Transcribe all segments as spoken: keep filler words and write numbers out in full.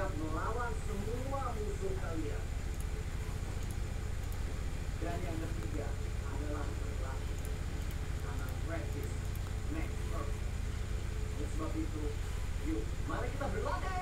siap melawan semua musuh kalian. Dan yang ketiga adalah berlatih. Karena practice makes perfect. Oleh sebab itu, yuk, mari kita berlatih.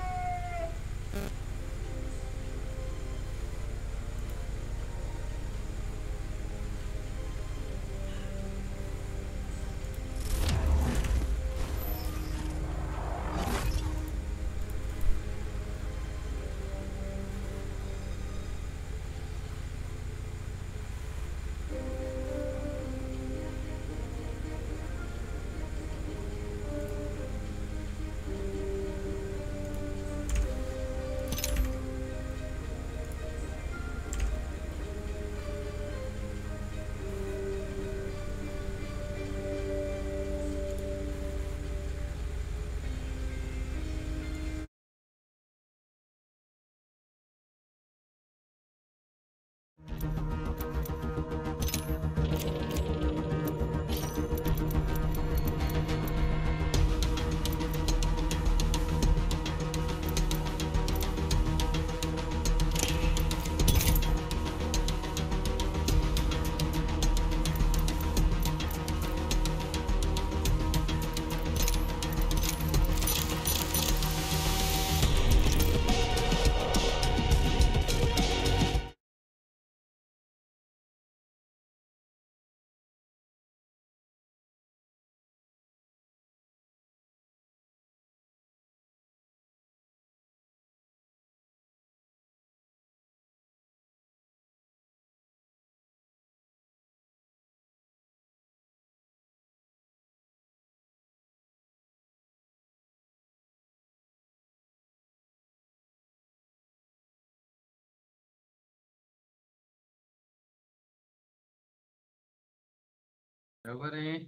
Apa nih?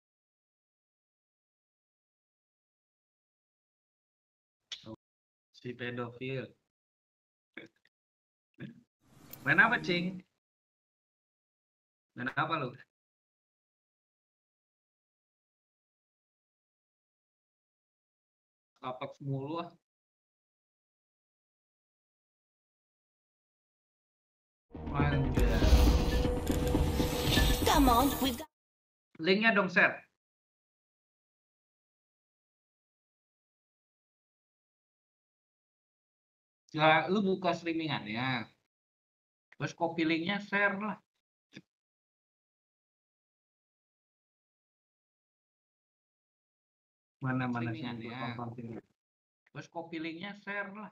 Oh, si pedofil. Main apa, Cing? Main apa lu? Apex mulu ah. Anjir. Come on, we've got... Linknya dong, share. Ya, lu buka streamingannya. Terus copy linknya, share lah. Mana-mana sih streamingannya. Terus copy linknya, share lah.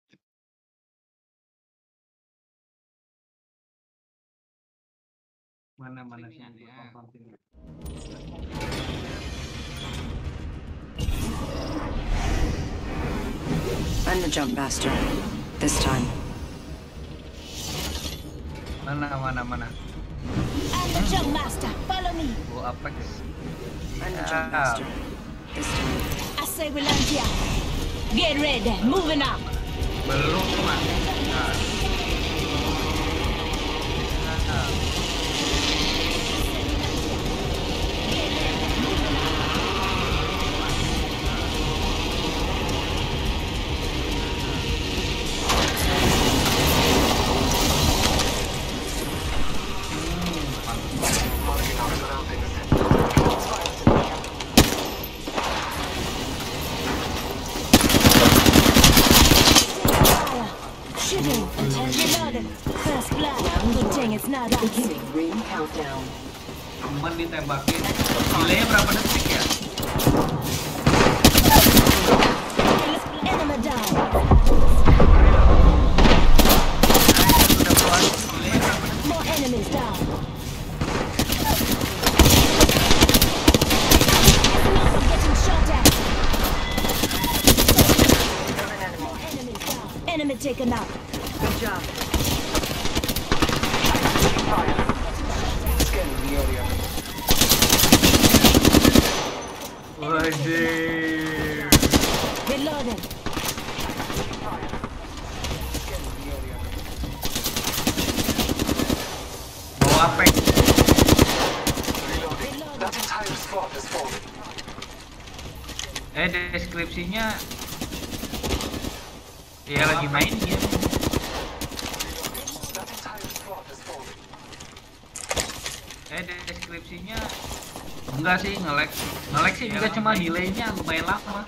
Mana-mana sih streamingannya. I'm the jump master. This time. Mana, mana, mana. I'm the jump master. Follow me. Oh, Apex. I'm the jump master. This time. I say we land here. Get ready. Moving up. Belum, Mas. Nah. Nah. Shooting. Reloading. First blood. Good thing it's not us. Beginning ring countdown. Temen ditembakin. Delaynya berapa detik ya? Enemy down. More enemies down. I'm getting shot at. More enemies down. Enemy taken out. Good job. Scanning the area. Waduh. Reloading. Bawa Apex. That entire squad is falling. Eh, deskripsinya Iya lagi main dia. Eh deskripsinya enggak sih nge-lag. Nge-lag sih juga cuma delaynya lumayan lama.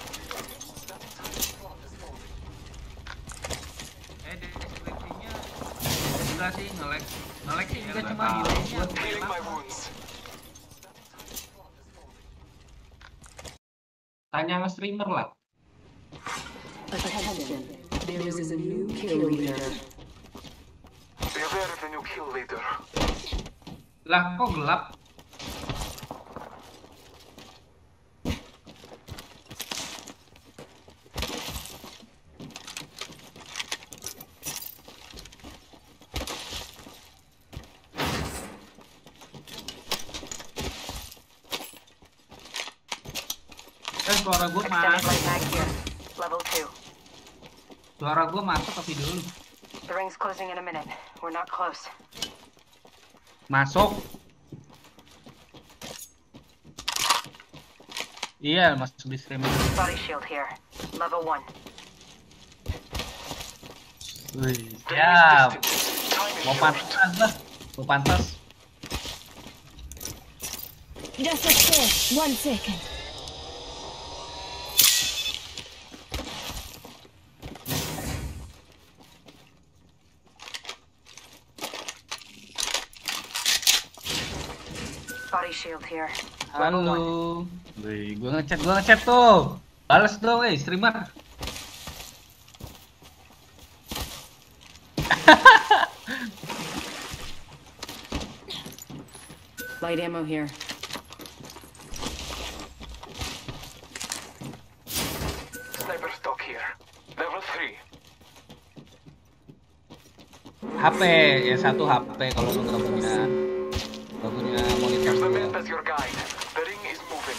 Eh deskripsinya enggak sih nge-lag. Nge-lag sih juga cuma delaynya lumayan lama. Tanya sama streamer lah. Attention, there is a new kill leader. Beware of the new kill leader. Lah kok gelap? Eh suara gue Extended masuk. light mag here. Level two. Suara gue masuk tapi dulu. The ring's closing in a minute. We're not close. Masuk. Iya masuk di streaming. Body shield here. Level one. Wih, siap. Mau pantas lah. Mau pantas. Just a sec. One second. Body shield here. Halo. Wih, gue ngechat, gue ngechat tuh. Balas dong, eh, streamer. Light ammo here. Sniper stock here. Level three. H P, ya satu H P kalau lu nggak punya, nggak punya monitor Use the dua. map as your guide. The ring is moving.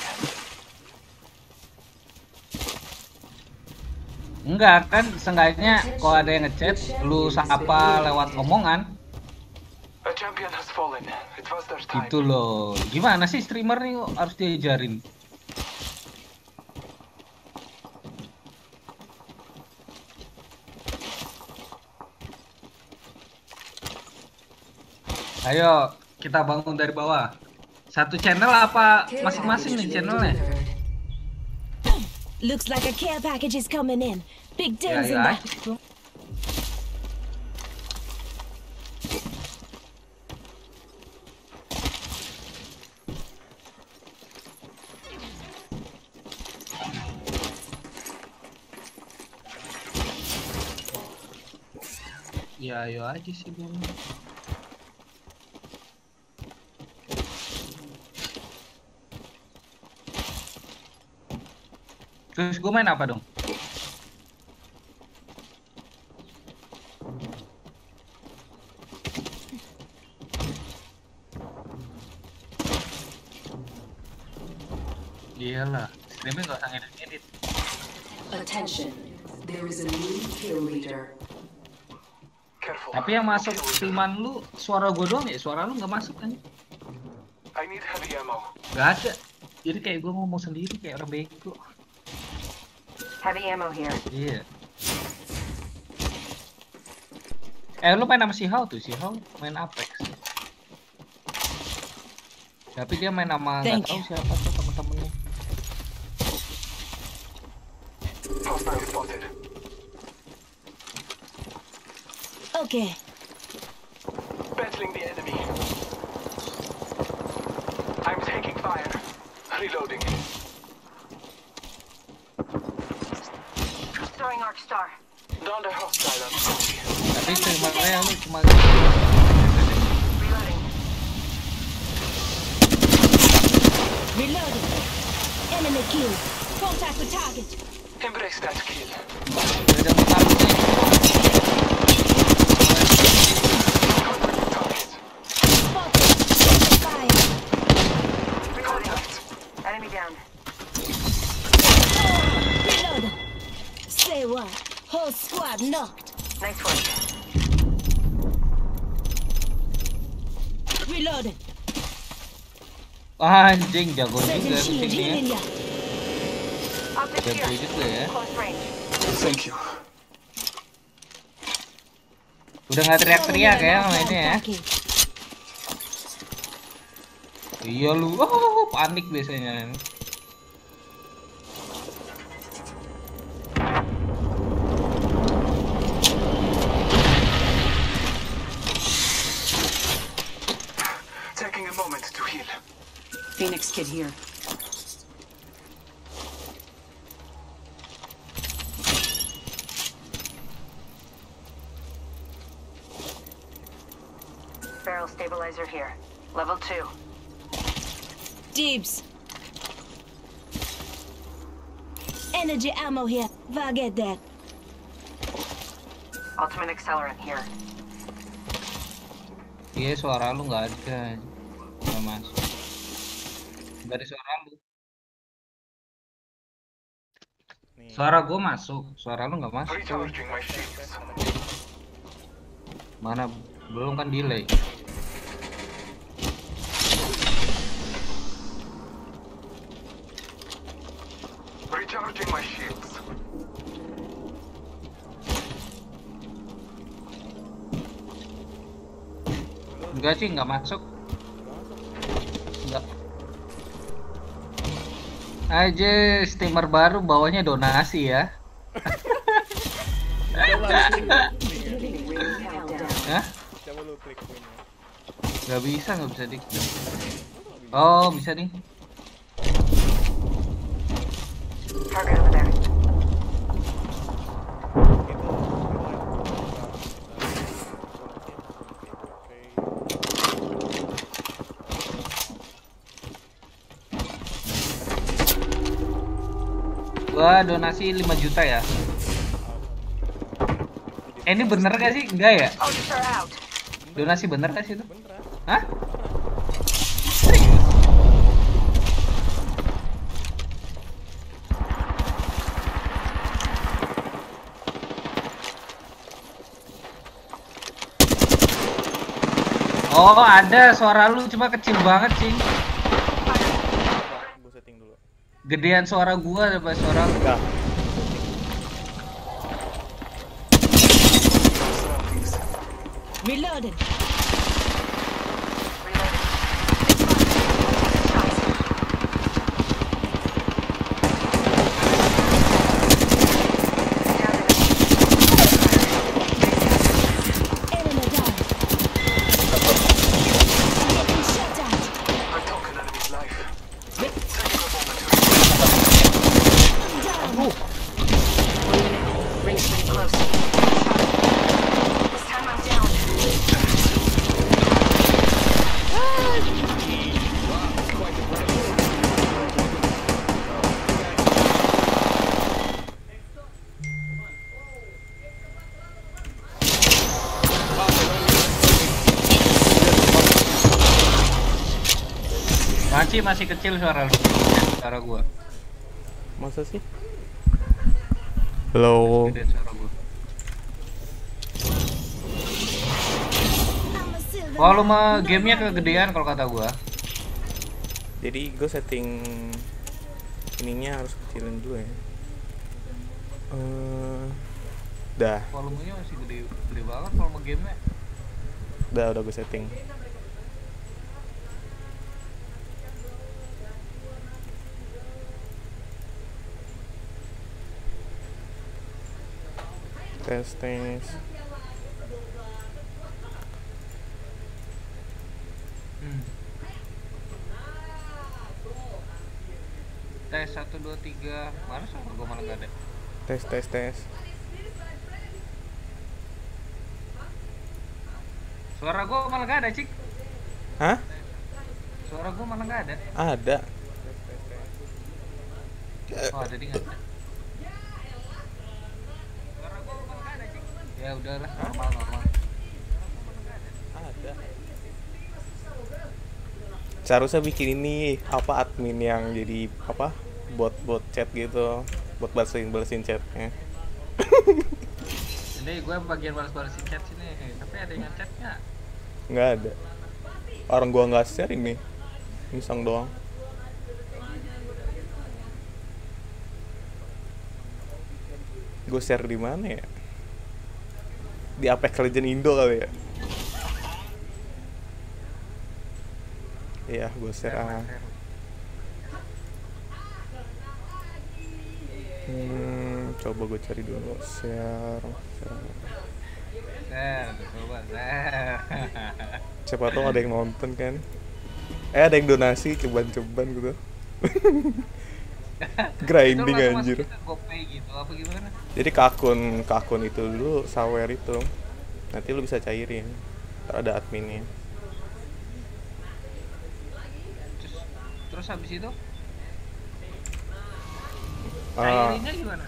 Enggak kan, seenggaknya kalau ada yang ngechat, lu sapa lewat omongan, A champion has fallen. It was their time. gitu loh. Gimana sih streamer nih kok harus diajarin? Ayo, kita bangun dari bawah. Satu channel apa masing-masing nih channelnya? Looks like a care package is coming in. Big Ya, dings in ya that. aja tuh. Ya, ayo aja sih Bang. Terus gue main apa dong? Iyalah, streaming gak usah ngedit-ngedit. Attention, there is a new kill leader. Careful. Tapi yang masuk streaman lu, suara gue doang ya? Suara lu gak masuk kan? I need heavy ammo. Gak ada. Jadi kayak gue ngomong sendiri kayak orang bego. Heavy ammo here. Iya. Eh lu main sama si Hao tuh, si Hao main Apex. Tapi dia main sama nggak Thank tahu you. siapa tuh temen-temennya. Hostile spotted. Okay. Battling the enemy. I'm taking fire. Reloading. Throwing arc star. Down the hostile on duty. Tapi streamernya lu cuma Reloading. Reloading. Enemy kill. Contact with target. Embrace that kill. beda muka Target. Spotted. Taking fire. Contact. Enemy down. Reload. Say what? Whole squad knocked. Nice work. Reloaded. anjing jago Setting juga shield. kucingnya. Healing ya. Optics Jago here. juga ya. Close range. Thank you. Udah nggak teriak-teriak ya Enemy mainnya ya. attacking. Iya lu, oh, panik biasanya. Taking a moment to heal. Phoenix Kid here. Barrel stabilizer here. Level two. Dibs. Energy ammo here. Forget that. Ultimate accelerant here. Iya suara lu nggak ada, nggak masuk. Dari suara lu. Nih. Suara gua masuk, suara lu nggak masuk. Recharging my shields. Mana belum kan delay. Recharging my shields. Enggak sih, nggak masuk. Enggak. Aja steamer baru bawahnya donasi ya. Hah? Coba lu klik win-nya. Nggak bisa, nggak bisa di. Oh, bisa nih. Target over there. Gua donasi lima juta ya. Eh, ini bener gak sih? Enggak ya? Ultra out. Donasi bener gak sih itu? Beneran. Hah? Oh, ada suara lu cuma kecil banget sih. Gue setting dulu. Gedean suara gua daripada suara lu. Enggak. Reloading. Enemy down. Getting shot at. I took an enemy's life. Taking a moment to Down. Rings pretty close. This time I'm down. Masih masih kecil suara lu. Suara gua. Masa sih? Halo. Gedean suara gua. I'm a silver Volume man. No gamenya hard kegedean kalau kata gua. Jadi gue setting ininya harus kecilin dulu ya. Eh, dah, Volumenya masih gede gede banget volume gamenya. udah udah gue setting. Tes tes. Hmm. Tes satu dua tiga. Mana suara gua malah gak ada. Tes tes tes. Suara gua malah gak ada, Cik. Hah? Suara gua malah gak ada. Ada. Oh, ada di nggak ada. Suara gua malah gak ada, Cik. Ya udahlah, normal normal. Ada. Seharusnya bikin ini apa admin yang jadi apa bot-bot chat gitu, buat balesin balesin chatnya. Ini gue bagian balas-balasin chat sini, tapi ada yang chat nggak? Nggak ada. Orang gua nggak share ini, iseng doang. Gue share di mana ya? di Apex Legends Indo kali ya. Iya, gue share ah. Hmm, coba gue cari dulu share. share. Share, coba share. Siapa tahu ada yang nonton kan? Eh ada yang donasi ceban-ceban gitu. Grinding anjir. Gitu, apa gimana? Jadi ke akun ke akun itu dulu sawer itu. Nanti lu bisa cairin. Ntar ada adminnya. Terus, terus habis itu? Ah, Cairinnya gimana?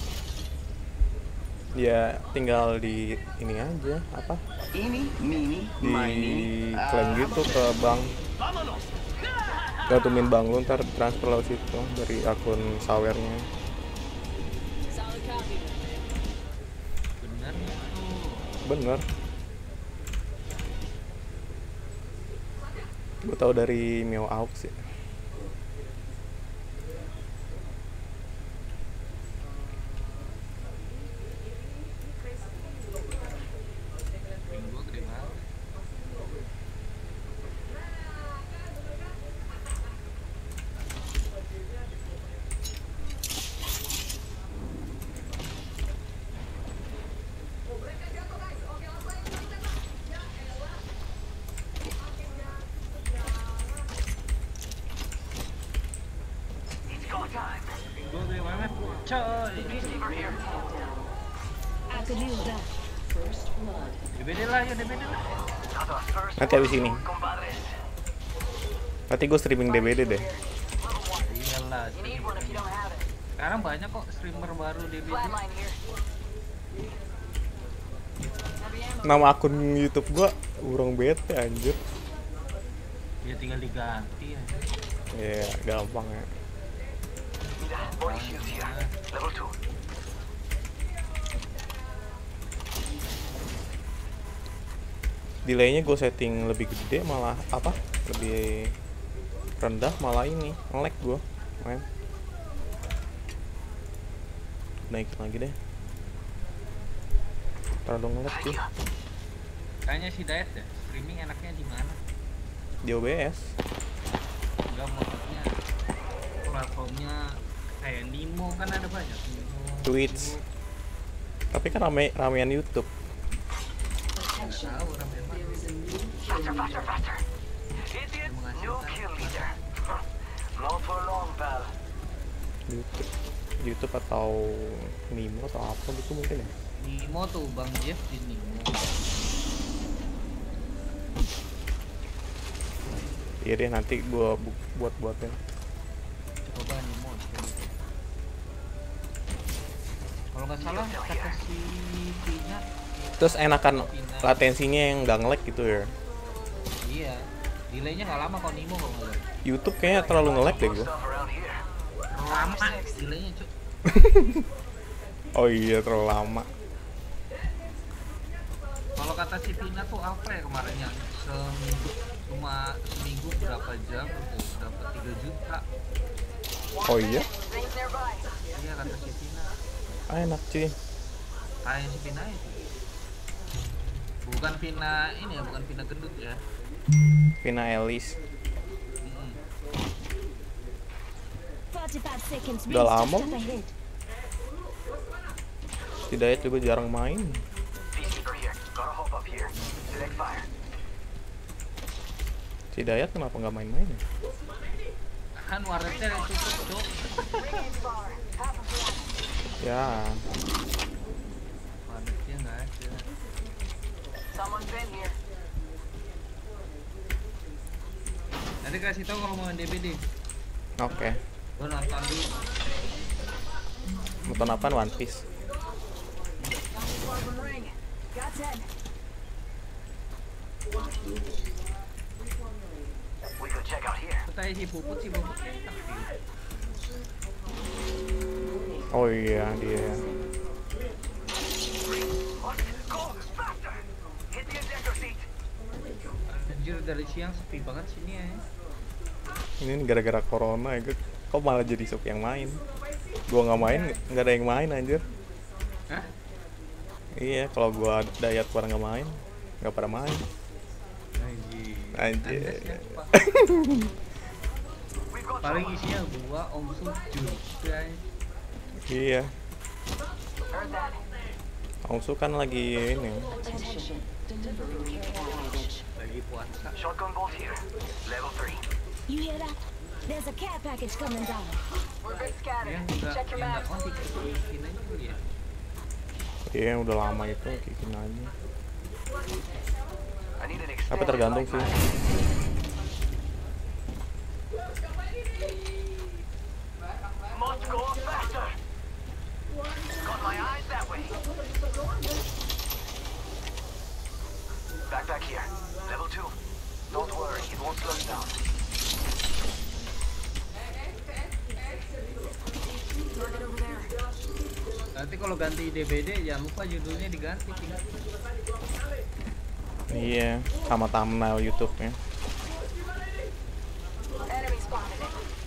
ya tinggal di ini aja apa? Ini, mini, Di klaim gitu ke bank. Gatumin bank lu ntar transfer lewat situ dari akun sawernya. Bener tuh. Bener. Gue tau dari Mio Aux ya. Minggu gede banget. Minggu gede banget. Coy. Aku liuda. D B D lah ya, D B D lah. Nanti abis ini. Nanti gue streaming D B D deh. Iyalah. Sekarang banyak kok streamer baru D B D. Nama akun YouTube gua urang bete anjir. Ya tinggal diganti ya. Iya, gampang ya. body shields here. Level two. Delaynya gue setting lebih gede malah apa? Lebih rendah malah ini nge-lag gue main. Naikin lagi deh. Terlalu nge-lag sih. Kayaknya si Dayat ya, streaming enaknya di mana? Di O B S. Enggak, maksudnya platformnya kayak Nimo kan ada banyak. Nimo, Twitch. Tapi kan rame ramean YouTube. nggak tahu rame banget. Faster, faster, faster. Idiot, new kill leader. Huh. Not for long, pal. YouTube. YouTube atau Nimo atau apa gitu mungkin ya. Nimo tuh Bang Jeff di Nimo. Iya deh nanti gua bu buat buatin. Coba Nimo. coba. Kalau nggak salah kata si Tina, Terus enakan latensinya yang nggak nge-lag gitu ya. iya, delaynya nggak lama kalau Nimo kalau nggak salah. YouTube kayaknya terlalu nge-lag deh gua. Stuff around here. Lama delaynya cuk. Oh iya terlalu lama. Kalau kata si Tina tuh apa ya kemarin yang seminggu cuma seminggu berapa jam tuh dapat tiga juta. Oh iya. Iya kata si Tina. Ah, enak cuy. Kayak si Vina itu. Bukan Vina ini ya, bukan Vina gendut ya. Vina Elis. Mm-mm. forty-five seconds. Udah Rings lama. just up ahead. Hidayat juga jarang main. Peacekeeper here. Gotta hop up here. Select fire. Si Hidayat kenapa nggak main-main ya? Kan warnetnya tutup cuk. Ya, Warnetnya nggak ada. Someone's been here. Nanti kasih tahu kalau mau main D B D. oke. Lo nonton dulu. Nonton apaan? One Piece. We could check out here. Kita si Puput sih Puput. Oh iya dia. What? Go! Faster! Hit the ejector seat. Anjir dari siang sepi banget sini ya. Ini gara-gara corona ya. Kok malah jadi Sup yang main? Gua nggak main, nggak ada yang main anjir. Hah? Iya, kalau gua Dayat pada nggak main, nggak pada main. Anjir. Anjir. Anda siapa? Paling isinya gua, Om Su, juga. Iya. Heard that. Ongsu kan lagi ini. Attention. Delivery package. Lagi puasa. Shotgun bolt here. Level three. You hear that? There's a care package coming down. We're a bit scattered. Yang enggak, Check your yang enggak maps. on dikitin aja dulu ya. Iya, udah lama itu kikin aja. I need an Tapi extended tergantung light sih. mag. Must go faster. Got my eyes that way. Backpack here. Level two. Don't worry, it won't slow you down. Target over there. Nanti kalau ganti D V D jangan lupa judulnya diganti. Ping. Iya, sama thumbnail YouTube-nya. Enemy spotted.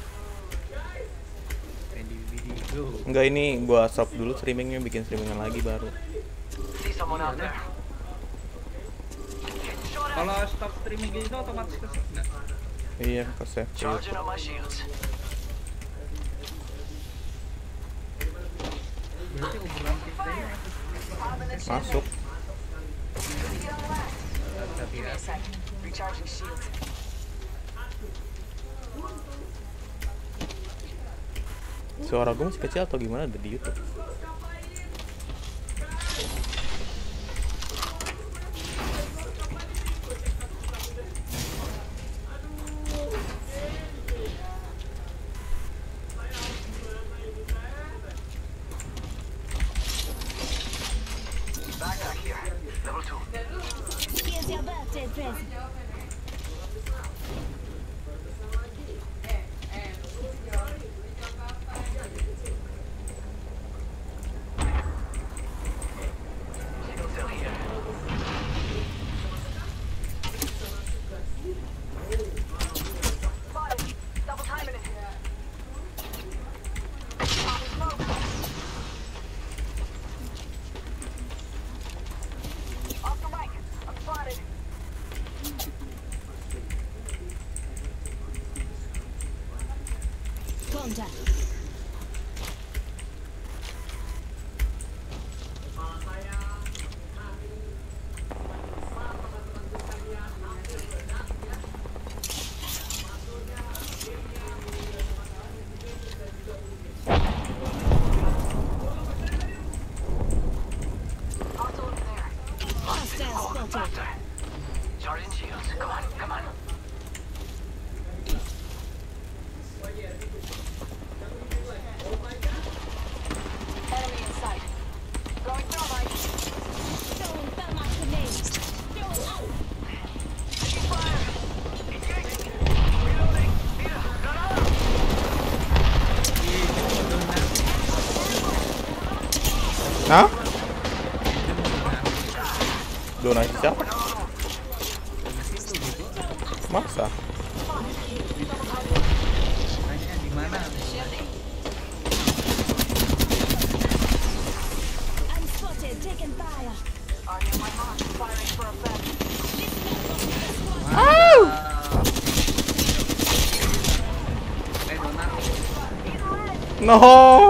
Kayak di video. Enggak, ini gua stop dulu streamingnya, bikin streamingan lagi baru. See someone out there. Kalau stop streaming gitu otomatis ke save nggak? Iya, ke save ke Charging YouTube. on my shields. Berarti ukuran kita Masuk. tapi ya. Recharging shields. Suara gue masih kecil atau gimana ada di YouTube? Backpack here. Level two. Here's your birthday present. Signal cell here. Spotted. Double timing it. Off the mic. I'm spotted. Contact. Hostile over there. Hostile spotted. Faster. Charging shields. Come on, come on. Enemy in sight. Going thermite. Throwing thermite grenades. Throwing out. Taking fire. Engaging. Reloading. Here. Granada. Hah? Donasi siapa? Masa? Nanya di mana? I'm spotted. Taking fire. Are you my mark? Firing for effect. Wow. Eh Donat. No.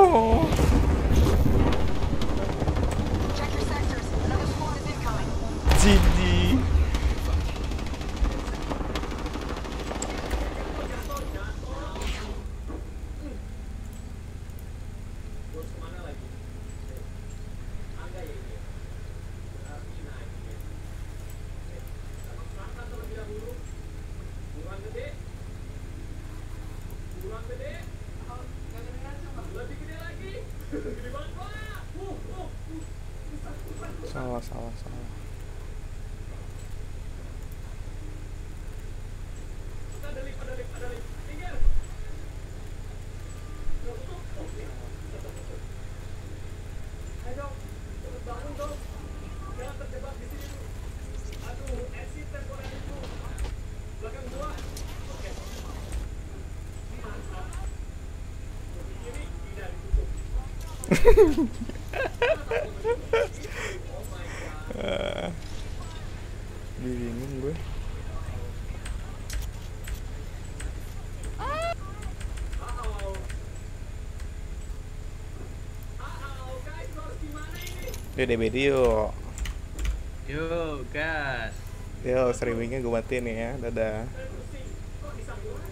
Check your sectors. Another squad is incoming. Jidi. Salah, salah, salah. Yuk D B D yuk. Yuk, gas. Yo, streamingnya gue matiin nih ya. Dadah.